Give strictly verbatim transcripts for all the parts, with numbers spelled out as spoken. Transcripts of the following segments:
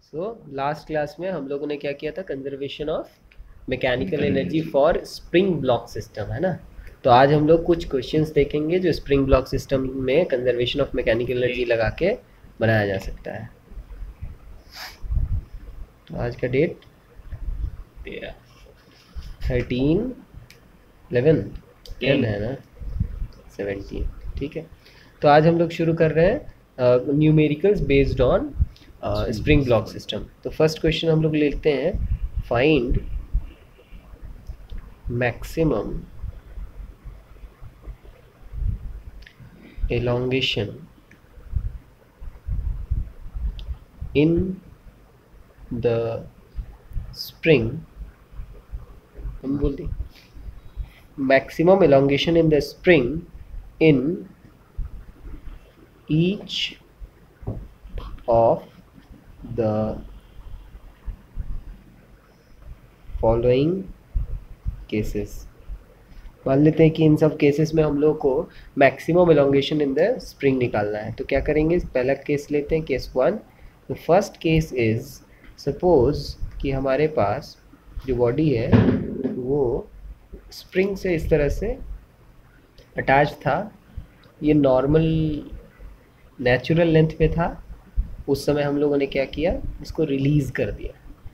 So last class में हम लोगों ने क्या किया था, conservation of mechanical energy for spring block system, है ना। तो आज हम लोग कुछ क्वेश्चंस देखेंगे जो स्प्रिंग ब्लॉक सिस्टम में कंजर्वेशन ऑफ मैकेनिकल एनर्जी लगा के बनाया जा सकता है। तो आज का डेट थर्टीन इलेवन टेन है ना, सेवनटीन, ठीक है। तो आज हम लोग शुरू कर रहे हैं numericals based on spring block system. तो फर्स्ट क्वेश्चन हम लोग लेते हैं, find maximum elongation in the spring, हम बोल दें maximum elongation in the spring in each of the following cases। मान लेते हैं कि इन सब केसेस में हम लोग को maximum elongation in the spring निकालना है। तो क्या करेंगे, पहला केस लेते हैं, case one. The first case is, suppose कि हमारे पास जो बॉडी है वो स्प्रिंग से इस तरह से अटैच था, ये नॉर्मल नेचुरल लेंथ पे था। उस समय हम लोगों ने क्या किया, इसको रिलीज़ कर दिया,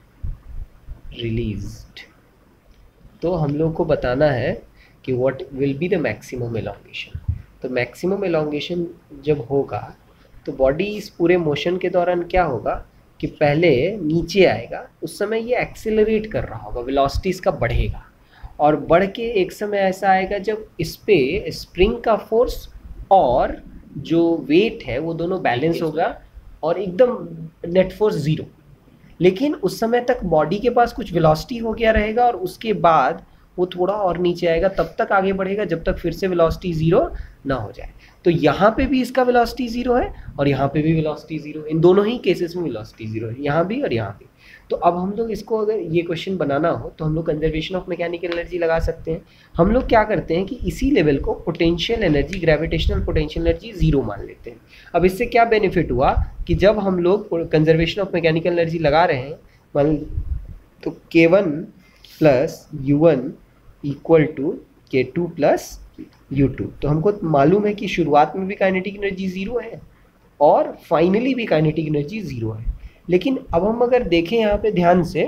रिलीज्ड। तो हम लोग को बताना है कि what will be the maximum elongation. तो मैक्सिमम एलोंगेशन जब होगा तो बॉडी इस पूरे मोशन के दौरान क्या होगा कि पहले नीचे आएगा, उस समय ये एक्सेलरेट कर रहा होगा, वेलोसिटी इसका बढ़ेगा, और बढ़ के एक समय ऐसा आएगा जब इस पे स्प्रिंग का फोर्स और जो वेट है वो दोनों बैलेंस होगा और एकदम नेट फोर्स ज़ीरो। लेकिन उस समय तक बॉडी के पास कुछ वेलोसिटी हो गया रहेगा और उसके बाद वो थोड़ा और नीचे आएगा, तब तक आगे बढ़ेगा जब तक फिर से वेलोसिटी ज़ीरो ना हो जाए। तो यहाँ पे भी इसका वेलोसिटी ज़ीरो है और यहाँ पे भी वेलोसिटी ज़ीरो है, इन दोनों ही केसेस में वेलोसिटी ज़ीरो है, यहाँ भी और यहाँ भी। तो अब हम लोग इसको, अगर ये क्वेश्चन बनाना हो तो हम लोग कंजर्वेशन ऑफ मैकेनिकल एनर्जी लगा सकते हैं। हम लोग क्या करते हैं कि इसी लेवल को potential energy, gravitational potential energy zero मान लेते हैं। अब इससे क्या बेनिफिट हुआ कि जब हम लोग कंजर्वेशन ऑफ मैकेनिकल एनर्जी लगा रहे हैं, मान तो K one plus U one equal to K two plus U two. तो हमको मालूम है कि शुरुआत में भी काइनेटिक एनर्जी ज़ीरो है और फाइनली भी काइनेटिक एनर्जी ज़ीरो है। लेकिन अब हम अगर देखें यहाँ पे ध्यान से,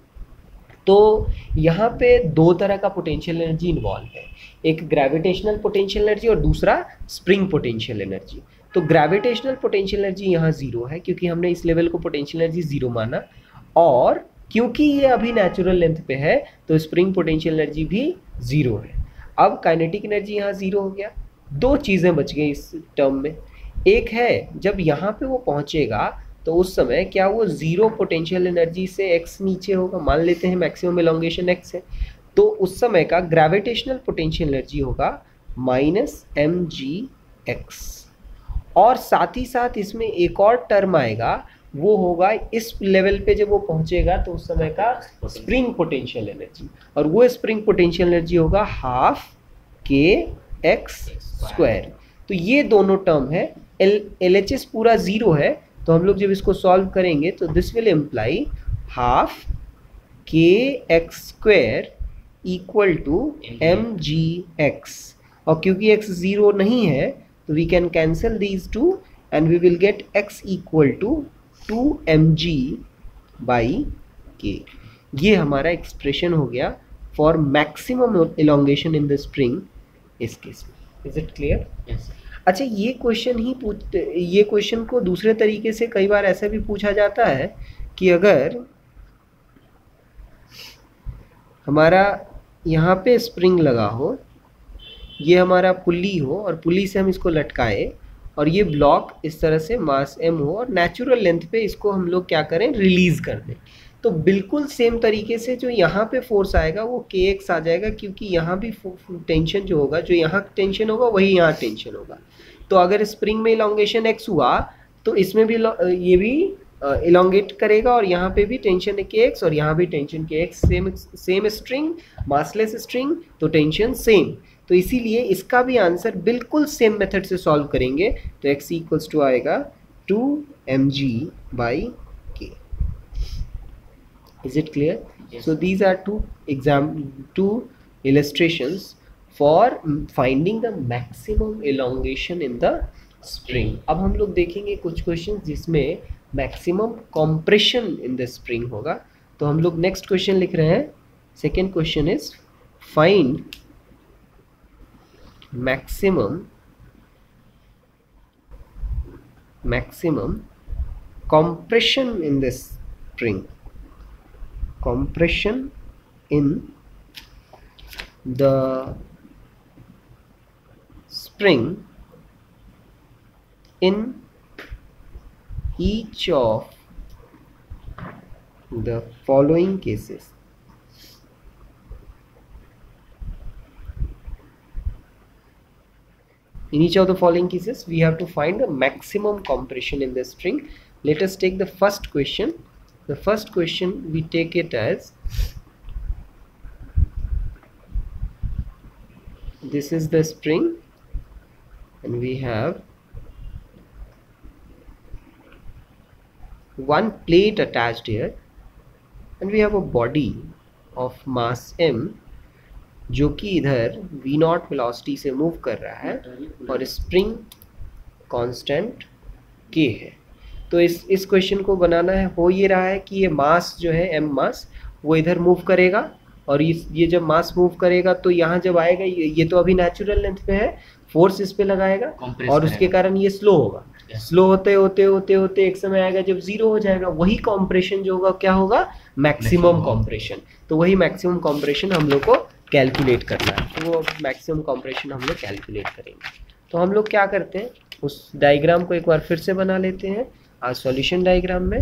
तो यहाँ पे दो तरह का पोटेंशियल एनर्जी इन्वॉल्व है, एक ग्रेविटेशनल पोटेंशियल एनर्जी और दूसरा स्प्रिंग पोटेंशियल एनर्जी। तो ग्रेविटेशनल पोटेंशियल एनर्जी यहाँ ज़ीरो है क्योंकि हमने इस लेवल को पोटेंशियल एनर्जी ज़ीरो माना, और क्योंकि ये अभी नेचुरल लेंथ पे है तो स्प्रिंग पोटेंशियल एनर्जी भी ज़ीरो है। अब काइनेटिक एनर्जी यहाँ ज़ीरो हो गया। दो चीज़ें बच गई इस टर्म में। एक है जब यहाँ पे वो पहुँचेगा तो उस समय क्या वो ज़ीरो पोटेंशियल एनर्जी से एक्स नीचे होगा, मान लेते हैं मैक्सिमम एलोंगेशन एक्स है, तो उस समय का ग्रेविटेशनल पोटेंशियल एनर्जी होगा माइनस एम जी एक्स। और साथ ही साथ इसमें एक और टर्म आएगा, वो होगा इस लेवल पे जब वो पहुंचेगा तो उस समय का स्प्रिंग पोटेंशियल एनर्जी, और वो स्प्रिंग पोटेंशियल एनर्जी होगा हाफ के एक्स स्क्वायर। तो ये दोनों टर्म है। एल एल एच एस पूरा ज़ीरो है, तो हम लोग जब इसको सॉल्व करेंगे तो this will imply half K X square equal to M G X, और क्योंकि एक्स ज़ीरो नहीं है तो we can cancel these two and we will get X equal to two M G by K. ये हमारा expression हो गया for maximum elongation in the spring इस केस में। Is it clear? यस। अच्छा, ये क्वेश्चन ही पूछ ये क्वेश्चन को दूसरे तरीके से कई बार ऐसा भी पूछा जाता है कि अगर हमारा यहाँ पे स्प्रिंग लगा हो, ये हमारा पुली हो और पुली से हम इसको लटकाए और ये ब्लॉक इस तरह से मास एम हो और नेचुरल लेंथ पे इसको हम लोग क्या करें, रिलीज़ कर दें, तो बिल्कुल सेम तरीके से जो यहाँ पे फोर्स आएगा वो के एक्स आ जाएगा, क्योंकि यहाँ भी टेंशन जो होगा, जो यहाँ टेंशन होगा वही यहाँ टेंशन होगा। तो अगर स्प्रिंग में इलोंगेशन एक्स हुआ तो इसमें भी ये भी इलोंगेट करेगा और यहाँ पे भी टेंशन के एक्स और यहाँ भी tension K X, same same string, massless string, तो टेंशन सेम। तो इसीलिए इसका भी आंसर बिल्कुल सेम मेथड से सॉल्व करेंगे, तो x इक्वल्स टू आएगा two M G by K. Is it clear? Yes. So these are two exam two illustrations for finding the maximum elongation in the spring. अब हम लोग देखेंगे कुछ क्वेश्चन जिसमें maximum compression in the spring होगा. तो हम लोग नेक्स्ट क्वेश्चन लिख रहे हैं. Second question is find maximum maximum compression in this spring. Compression in the spring in each of the following cases. In each of the following cases, we have to find the maximum compression in the string. Let us take the first question. The first question, we take it as, this is the spring and we have one plate attached here and we have a body of mass m जो कि इधर v naught velocity से move कर रहा है और spring constant k है. तो इस इस क्वेश्चन को बनाना है, हो ये रहा है कि ये मास जो है m मास वो इधर मूव करेगा और इस ये जब मास मूव करेगा तो यहाँ जब आएगा ये, ये तो अभी नेचुरल लेंथ पे है, फोर्स इस पे लगाएगा और उसके कारण ये स्लो होगा. स्लो होते होते होते होते एक समय आएगा जब जीरो हो जाएगा. वही कॉम्प्रेशन जो होगा क्या होगा? Maximum compression. तो वही मैक्सिमम कॉम्प्रेशन हम लोग को कैलकुलेट करना है. तो वो मैक्सिमम कॉम्प्रेशन हम लोग कैलकुलेट करेंगे. तो हम लोग क्या करते हैं, उस डायग्राम को एक बार फिर से बना लेते हैं. आज सॉल्यूशन डायग्राम में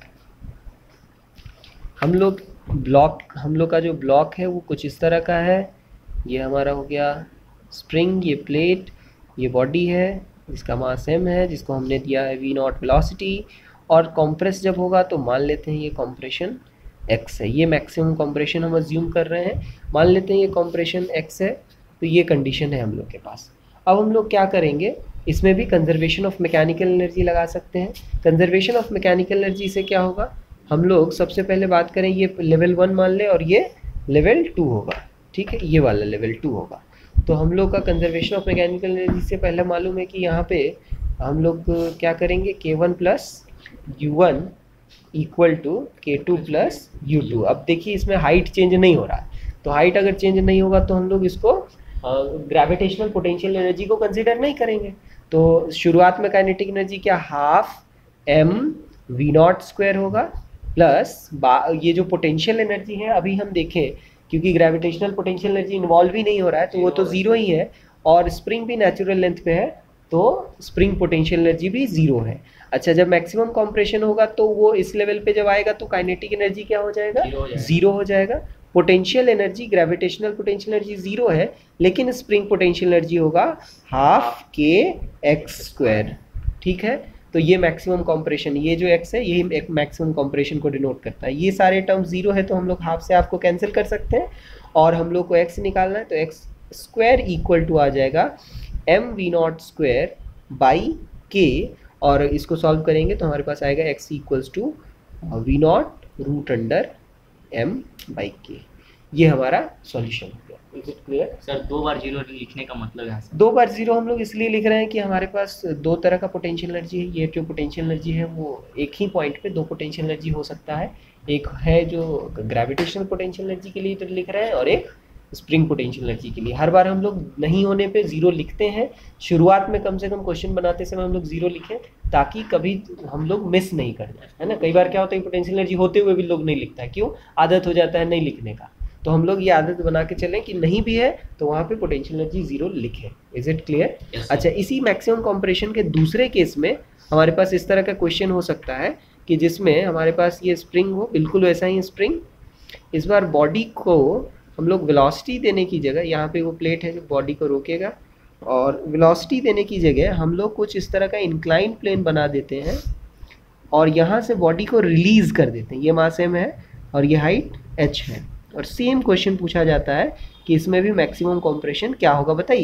हम लोग ब्लॉक हम लोग का जो ब्लॉक है वो कुछ इस तरह का है. ये हमारा हो गया स्प्रिंग, ये प्लेट, ये बॉडी है जिसका मास m है, जिसको हमने दिया है v नॉट वेलोसिटी. और कॉम्प्रेस जब होगा तो मान लेते हैं ये कॉम्प्रेशन x है. ये मैक्सिमम कॉम्प्रेशन हम अज्यूम कर रहे हैं. मान लेते हैं ये कॉम्प्रेशन x है. तो ये कंडीशन है हम लोग के पास. अब हम लोग क्या करेंगे, इसमें भी कंजर्वेशन ऑफ मैकेनिकल एनर्जी लगा सकते हैं. कंजर्वेशन ऑफ मैकेनिकल एनर्जी से क्या होगा, हम लोग सबसे पहले बात करें, ये लेवल वन मान ले और ये लेवल टू होगा. ठीक है, ये वाला लेवल टू होगा. तो हम लोग का कंजर्वेशन ऑफ मैकेनिकल एनर्जी से पहले मालूम है कि यहाँ पे हम लोग क्या करेंगे, K one plus U one equal to K two plus U two. अब देखिए इसमें हाइट चेंज नहीं हो रहा है, तो हाइट अगर चेंज नहीं होगा तो हम लोग इसको ग्रेविटेशनल पोटेंशियल एनर्जी को कंसीडर नहीं करेंगे. तो शुरुआत में काइनेटिक एनर्जी क्या, half M V naught square होगा प्लस ये जो पोटेंशियल एनर्जी है अभी हम देखें, क्योंकि ग्रेविटेशनल पोटेंशियल एनर्जी इन्वॉल्व ही नहीं हो रहा है तो वो तो ज़ीरो ही है. और स्प्रिंग भी नेचुरल लेंथ पे है तो स्प्रिंग पोटेंशियल एनर्जी भी ज़ीरो है. अच्छा, जब मैक्सिमम कॉम्प्रेशन होगा तो वो इस लेवल पे जब आएगा तो काइनेटिक एनर्जी क्या हो जाएगा, ज़ीरो हो जाएगा. Potential energy, gravitational potential energy zero है, लेकिन स्प्रिंग पोटेंशियल एनर्जी होगा हाफ के एक्स स्क्वायर. ठीक है, तो ये मैक्सिमम कॉम्प्रेशन, ये जो x है यही एक मैक्सिमम कॉम्प्रेशन को डिनोट करता है. ये सारे टर्म जीरो है तो हम लोग हाफ से हाफ को कैंसिल कर सकते हैं और हम लोग को x निकालना है. तो एक्स स्क्वायर इक्वल टू आ जाएगा M V naught square by K, और इसको सॉल्व करेंगे तो हमारे पास आएगा x equals to V naught root under M by K. ये हमारा सॉल्यूशन हो गया. Is it clear sir? दो बार जीरो लिखने का मतलब है, दो बार जीरो हम लोग इसलिए लिख रहे हैं कि हमारे पास दो तरह का पोटेंशियल एनर्जी है. ये जो पोटेंशियल एनर्जी है वो एक ही पॉइंट पे दो पोटेंशियल एनर्जी हो सकता है. एक है जो ग्रेविटेशनल पोटेंशियल एनर्जी के लिए लिख रहे हैं और एक स्प्रिंग पोटेंशियल एनर्जी के लिए. हर बार हम लोग नहीं होने पे जीरो लिखते हैं. शुरुआत में कम से कम क्वेश्चन बनाते समय हम लोग जीरो लिखें ताकि कभी हम लोग मिस नहीं कर जाए, है ना. कई बार क्या होता है पोटेंशियल एनर्जी होते हुए भी लोग नहीं लिखता है, क्यों, आदत हो जाता है नहीं लिखने का. तो हम लोग ये आदत बना के चलें कि नहीं भी है तो वहाँ पे पोटेंशियल एनर्जी जीरो लिखें. Is it clear? अच्छा, इसी मैक्सिमम कॉम्प्रेशन के दूसरे केस में हमारे पास इस तरह का क्वेश्चन हो सकता है कि जिसमें हमारे पास ये स्प्रिंग हो, बिल्कुल वैसा ही स्प्रिंग. इस बार बॉडी को हम लोग वेलोसिटी देने की जगह, यहाँ पे वो प्लेट है जो बॉडी को रोकेगा, और वेलोसिटी देने की जगह हम लोग कुछ इस तरह का इंक्लाइन प्लेन बना देते हैं और यहाँ से बॉडी को रिलीज कर देते हैं. ये मास m है और ये हाइट h है. और सेम क्वेश्चन पूछा जाता है कि इसमें भी मैक्सिमम कॉम्प्रेशन क्या होगा बताइए.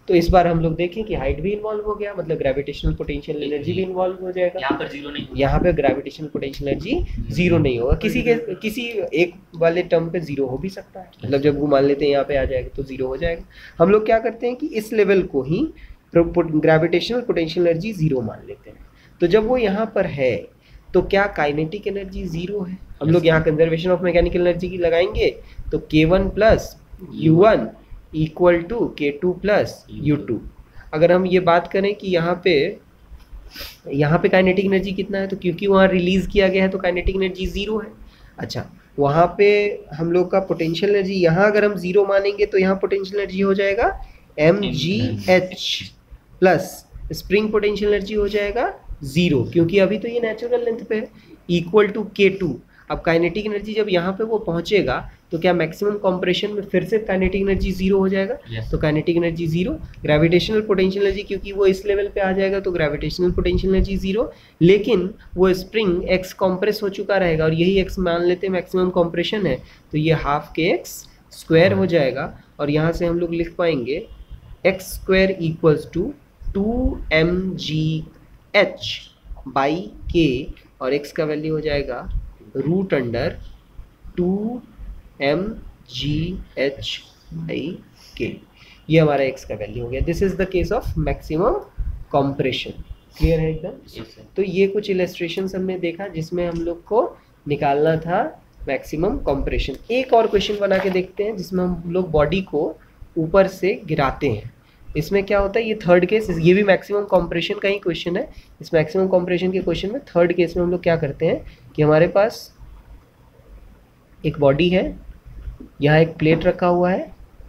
तो इस बार हम लोग देखें कि हाइट भी इन्वॉल्व हो गया, मतलब ग्रेविटेशनल पोटेंशियल एनर्जी भी इन्वॉल्व हो जाएगा। यहाँ पर जीरो नहीं, यहाँ पे ग्रेविटेशनल पोटेंशियल एनर्जी जीरो नहीं होगा, किसी के किसी एक वाले टर्म पे जीरो हो भी सकता है, मतलब जब वो मान लेते हैं यहाँ पे आ जाएगा तो जीरो हो जाएगा। हम लोग क्या करते हैं कि इस लेवल को ही ग्रेविटेशनल पोटेंशियल एनर्जी जीरो मान लेते हैं। तो जब वो यहाँ पर है तो क्या काइनेटिक एनर्जी जीरो है? हम लोग यहाँ कंजर्वेशन ऑफ मैकेनिकल एनर्जी की लगाएंगे तो K one plus U one equal to K two plus U two. अगर हम ये बात करें कि यहाँ पे यहाँ पे काइनेटिक एनर्जी कितना है, तो क्योंकि वहाँ रिलीज किया गया है तो काइनेटिक एनर्जी जीरो है। अच्छा, वहाँ पे हम लोग का पोटेंशियल एनर्जी, यहाँ अगर हम जीरो मानेंगे तो यहाँ पोटेंशियल एनर्जी हो जाएगा M G H plus spring potential energy हो जाएगा जीरो, क्योंकि अभी तो ये नेचुरल लेंथ पे है, इक्वल टू के टू। अब काइनेटिक एनर्जी जब यहाँ पे वो पहुंचेगा तो क्या मैक्सिमम कंप्रेशन में फिर से काइनेटिक एनर्जी जीरो हो जाएगा? yes. तो kinetic energy zero, gravitational potential energy क्योंकि वो इस लेवल पे आ जाएगा तो ग्रेविटेशनल पोटेंशियल एनर्जी जीरो, लेकिन वो स्प्रिंग एक्स कंप्रेस हो चुका रहेगा और यही एक्स मान लेते हैं मैक्सिमम कंप्रेशन है, तो ये हाफ के एक्स स्क्वायर हो जाएगा। और यहाँ से हम लोग लिख पाएंगे X square equals to two M G H by K, और एक्स का वैल्यू हो जाएगा root under two M G H by K. ये हमारा एक्स का वैल्यू हो गया। This is the case of maximum compression. Clear है एकदम? yes, तो ये कुछ इलस्ट्रेशंस हमने देखा जिसमें हम लोग को निकालना था मैक्सिमम कंप्रेशन। एक और क्वेश्चन बना के देखते हैं जिसमें हम लोग बॉडी को ऊपर से गिराते हैं। इसमें क्या होता है, ये थर्ड केस, ये भी मैक्सिमम कंप्रेशन का ही क्वेश्चन है। इस मैक्सिमम कंप्रेशन के क्वेश्चन में थर्ड केस में हम लोग क्या करते हैं कि हमारे पास एक बॉडी है, यहाँ एक प्लेट रखा हुआ है,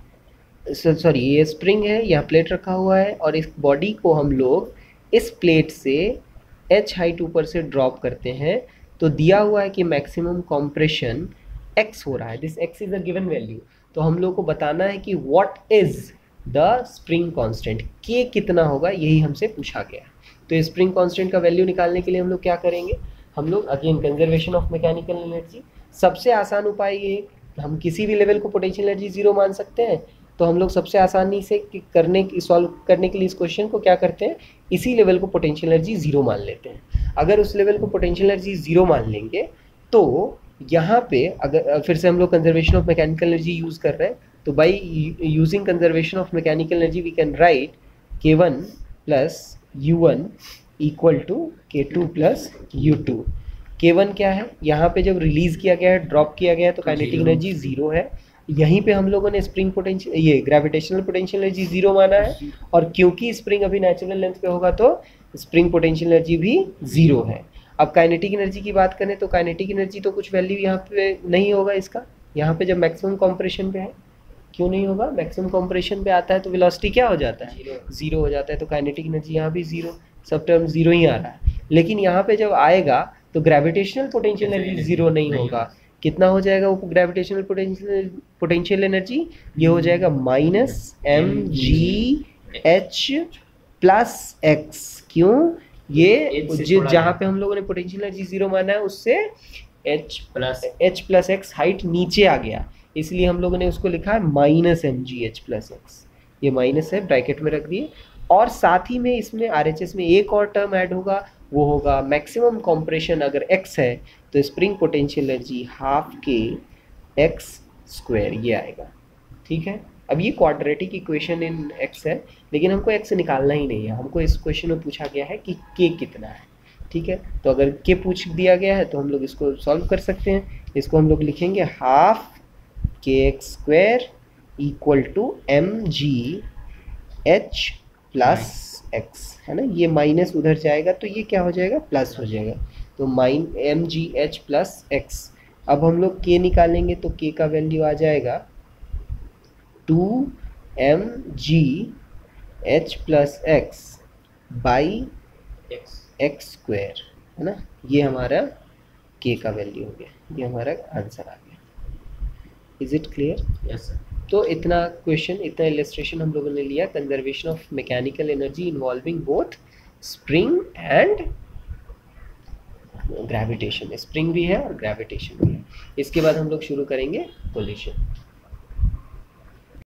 सॉरी ये स्प्रिंग है, यहाँ प्लेट रखा हुआ है, और इस बॉडी को हम लोग इस प्लेट से एच हाइट ऊपर से ड्रॉप करते हैं। तो दिया हुआ है कि मैक्सिमम कंप्रेशन एक्स हो रहा है, this X is a given value. तो हम लोग को बताना है कि what is the spring constant, K कितना होगा, यही हमसे पूछा गया है। तो स्प्रिंग कांस्टेंट का वैल्यू निकालने के लिए हम लोग क्या करेंगे, हम लोग again conservation of mechanical energy, सबसे आसान उपाय ये, हम किसी भी लेवल को पोटेंशियल एनर्जी जीरो मान सकते हैं। तो हम लोग सबसे आसानी से करने की सॉल्व करने के लिए इस क्वेश्चन को क्या करते हैं, इसी लेवल को पोटेंशियल एनर्जी जीरो मान लेते हैं। अगर उस लेवल को पोटेंशियल एनर्जी जीरो मान लेंगे तो यहाँ पे अगर फिर से हम लोग conservation of mechanical energy use कर रहे हैं, तो by using conservation of mechanical energy we can write K one plus U one equal to K two plus U two. K one क्या है, यहाँ पे जब रिलीज किया गया है, ड्रॉप किया गया है, तो काइनेटिक एनर्जी जीरो है। यहीं पे हम लोगों ने स्प्रिंग पोटेंशियल, ये ग्रेविटेशनल पोटेंशियल एनर्जी जीरो माना है, और क्योंकि स्प्रिंग अभी नेचुरल लेंथ पे होगा तो स्प्रिंग पोटेंशियल एनर्जी भी जीरो है। अब काइनेटिक एनर्जी की बात करें तो काइनेटिक एनर्जी तो कुछ वैल्यू यहाँ पे नहीं होगा इसका, यहाँ पे जब मैक्सिमम कंप्रेशन पे है, क्यों नहीं होगा, मैक्सिमम कंप्रेशन पे आता है तो वेलोसिटी क्या हो जाता है, जीरो हो जाता है। तो काइनेटिक एनर्जी यहाँ भी जीरो, सब टर्म जीरो ही आ रहा है। लेकिन यहाँ पे जब आएगा तो ग्रेविटेशनल पोटेंशियल एनर्जी जीरो नहीं होगा, कितना हो जाएगा वो ग्रेविटेशनल पोटेंशियल पोटेंशियल एनर्जी, ये हो जाएगा minus M G H plus X. क्यों, ये जहाँ पे हम लोगों ने पोटेंशियल एनर्जी जीरो माना है उससे H plus H plus X height नीचे आ गया, इसलिए हम लोगों ने उसको लिखा है minus M G H plus X. ये माइनस है, ब्रैकेट में रख दिए। और साथ ही में इसमें आर एच एस में एक और टर्म ऐड होगा, वो होगा मैक्सिमम कंप्रेशन अगर x है तो spring potential energy half K X square, ये आएगा। ठीक है, अब ये क्वाड्रेटिक इक्वेशन इन x है, लेकिन हमको x निकालना ही नहीं है, हमको इस क्वेश्चन में पूछा गया है कि k कितना है। ठीक है, तो अगर k पूछ दिया गया है तो हम लोग इसको सॉल्व कर सकते हैं। इसको हम लोग लिखेंगे half K X square equal to M G H plus X, है ना, ये माइनस उधर जाएगा तो ये क्या हो जाएगा, प्लस हो जाएगा। तो minus M G H plus X. अब हम लोग के निकालेंगे तो के का वैल्यू आ जाएगा two M G H plus X by X square, है ना, ये हमारा के का वैल्यू हो गया, ये हमारा आंसर आ गया। Is it clear? Yes sir. तो इतना क्वेश्चन, इतना इलस्ट्रेशन हम लोगों ने लिया conservation of mechanical energy involving both spring and gravitation. Spring भी है और ग्रेविटेशन भी है। इसके बाद हम लोग शुरू करेंगे कोलिशन।